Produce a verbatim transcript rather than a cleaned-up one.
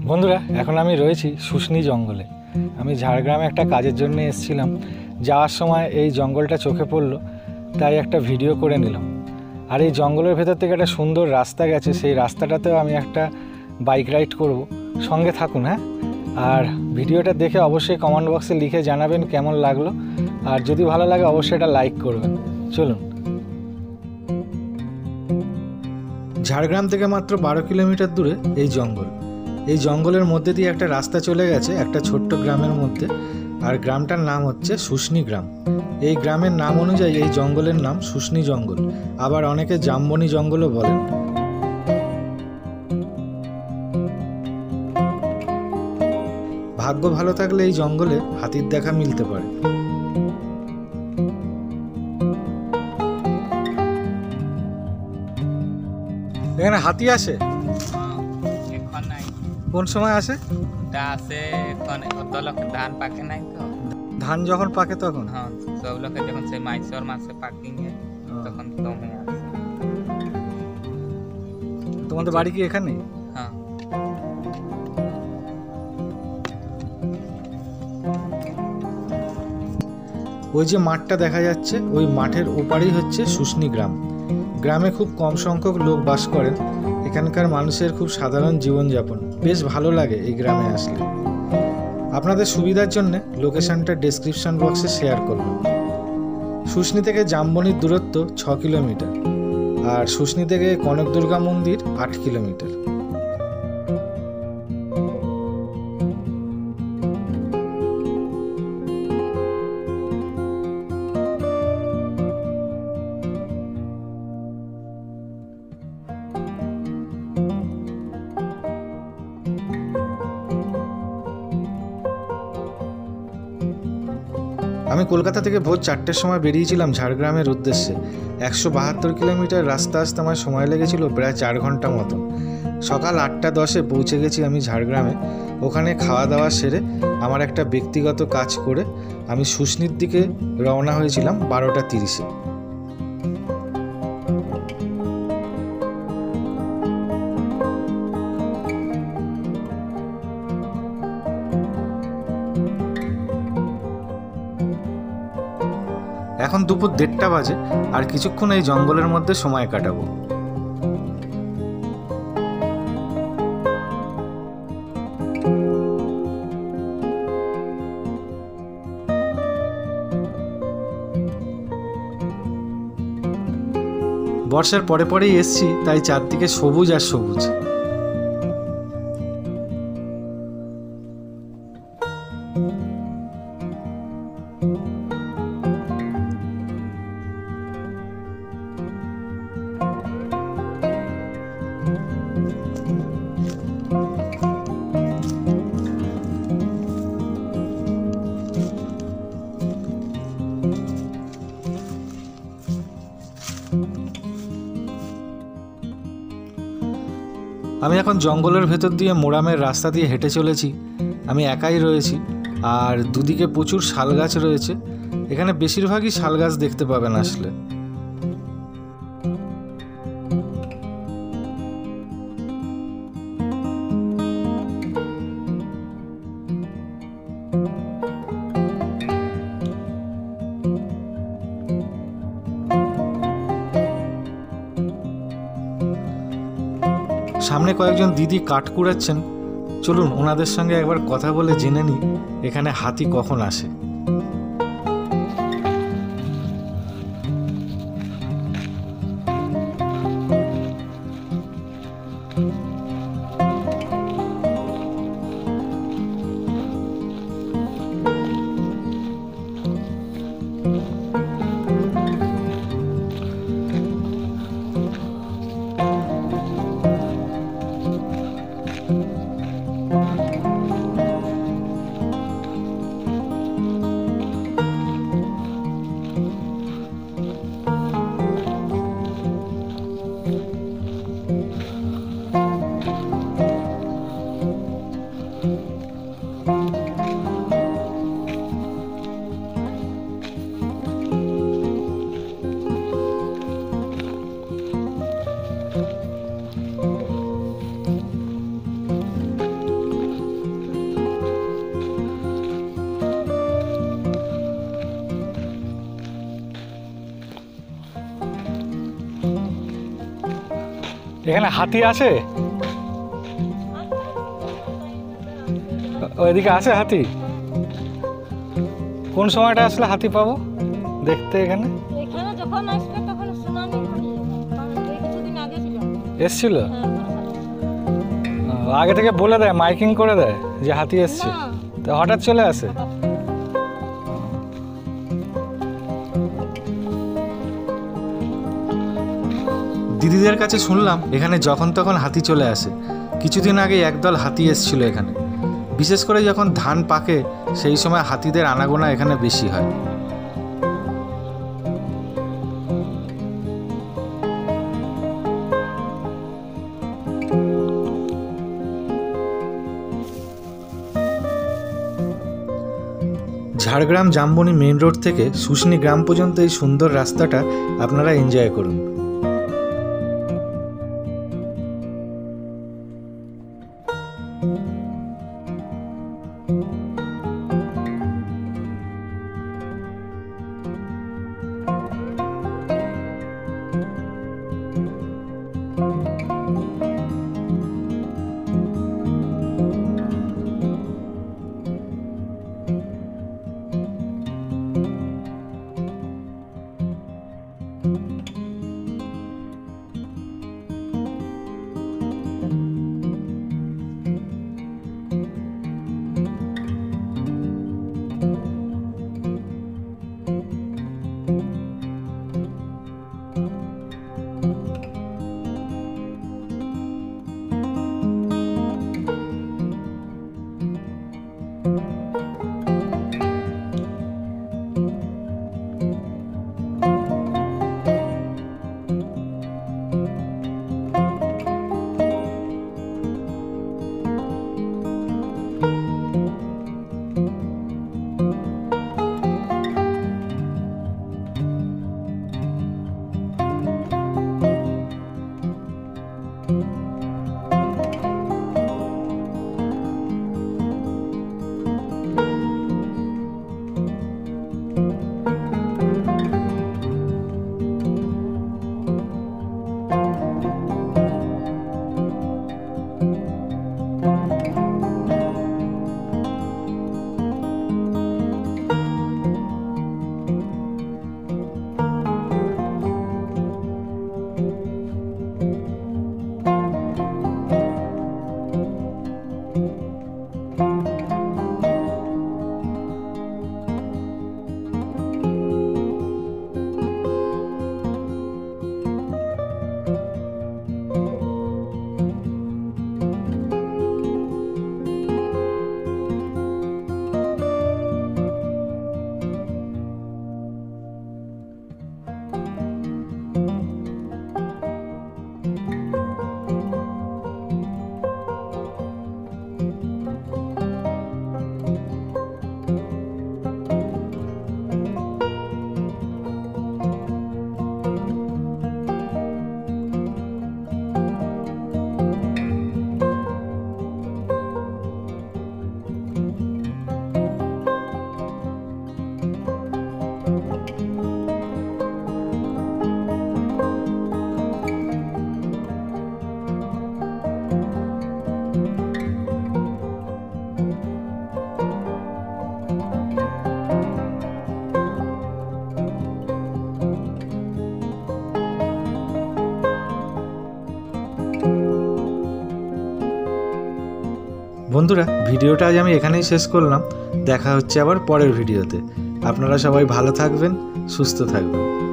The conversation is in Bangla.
বন্ধুরা, এখন আমি রয়েছি শুষ্নি জঙ্গলে। আমি ঝাড়গ্রামে একটা কাজের জন্য এসেছিলাম। যাওয়ার সময় এই জঙ্গলটা চোখে পড়লো, তাই একটা ভিডিও করে নিলাম। আর এই জঙ্গলের ভেতর থেকে একটা সুন্দর রাস্তা গেছে, সেই রাস্তাটাতেও আমি একটা বাইক রাইড করব। সঙ্গে থাকুন। হ্যাঁ, আর ভিডিওটা দেখে অবশ্যই কমেন্ট বক্সে লিখে জানাবেন কেমন লাগলো, আর যদি ভালো লাগে অবশ্যই এটা লাইক করবেন। চলুন। ঝাড়গ্রাম থেকে মাত্র বারো কিলোমিটার দূরে এই জঙ্গল। এই জঙ্গলের মধ্যে দিয়ে একটা রাস্তা চলে গেছে একটা ছোট্ট গ্রামের মধ্যে, আর গ্রামটার নাম হচ্ছে শুষ্নি গ্রাম। এই গ্রামের নাম অনুযায়ী এই জঙ্গলের নাম শুষ্নি জঙ্গল, আবার অনেকে জাম্বনি জঙ্গলও বলেন। ভাগ্য ভালো থাকলে এই জঙ্গলে হাতির দেখা মিলতে পারে। এখানে হাতি আসে? কোন সময় আসে? আসে এখন ধান পাকে নাই তো। ধান যখন পাকে তখন? হ্যাঁ, সব লোকে যখন সেই মাইসর মাসে পাকিং তখন কমে আসে। তোমাদের বাড়ি কি এখানে? হ্যাঁ। ওই যে মাঠটা দেখা যাচ্ছে, ওই মাঠের ওপারেই হচ্ছে শুষ্নি গ্রাম। গ্রামে খুব কম সংখ্যক লোক বাস করেন। এখানকার মানুষের খুব সাধারণ জীবনযাপন, বেশ ভালো লাগে এই গ্রামে আসলে। আপনাদের সুবিধার জন্য লোকেশনটা ডেসক্রিপশন বক্সে শেয়ার করব। শুষ্নি থেকে জাম্বনির দূরত্ব ছ কিলোমিটার, আর শুষ্নি থেকে কনক দুর্গা মন্দির আট কিলোমিটার। আমি কলকাতা থেকে ভোর চারটের সময় বেরিয়েছিলাম ঝাড়গ্রামের উদ্দেশ্যে। একশো বাহাত্তর কিলোমিটার রাস্তা আসতে আমার সময় লেগেছিল প্রায় চার ঘন্টা মতন। সকাল আটটা দশে পৌঁছে গেছি আমি ঝাড়গ্রামে। ওখানে খাওয়া দাওয়া সেরে আমার একটা ব্যক্তিগত কাজ করে আমি শুষ্নির দিকে রওনা হয়েছিলাম বারোটা তিরিশে। এখন দুপুর দেড়টা বাজে, আর কিছুক্ষণ এই জঙ্গলের মধ্যে সময় কাটাবো। বর্ষার পরে পরেই এসছি, তাই চারদিকে সবুজ আর সবুজ। আমি এখন জঙ্গলের ভেতর দিয়ে মোরামের রাস্তা দিয়ে হেঁটে চলেছি। আমি একাই রয়েছি, আর দুদিকে প্রচুর শাল গাছ রয়েছে। এখানে বেশিরভাগই শাল গাছ দেখতে পাবেন আসলে। সামনে কয়েকজন দিদি কাঠ কুড়াচ্ছেন, চলুন ওনাদের সঙ্গে একবার কথা বলে জেনে নিই এখানে হাতি কখন আসে। এখানে হাতি আছে? ওইদিকে আছে হাতি? কোন সময়টা আসলে হাতি পাবো দেখতে এখানে? এখানে যখন আসবে তখন শুনানি কিছুদিন আগে ছিল, এসছিল? আগে থেকে বলে দেয়, মাইকিং করে দেয় যে হাতি এসছে, তো হঠাৎ চলে আসে? দিদিদের কাছে শুনলাম এখানে যখন তখন হাতি চলে আসে। কিছুদিন আগে একদল হাতি এসেছিল এখানে, বিশেষ করে যখন ধান পাকে সেই সময় হাতিদের আনাগোনা এখানে বেশি হয়। ঝাড়গ্রাম জাম্বনি মেইন রোড থেকে শুশনি গ্রাম পর্যন্ত এই সুন্দর রাস্তাটা আপনারা এনজয় করুন। বন্ধুরা, ভিডিওটা আজ আমি এখানেই শেষ করলাম। দেখা হচ্ছে আবার পরের ভিডিওতে। আপনারা সবাই ভালো থাকবেন, সুস্থ থাকবেন।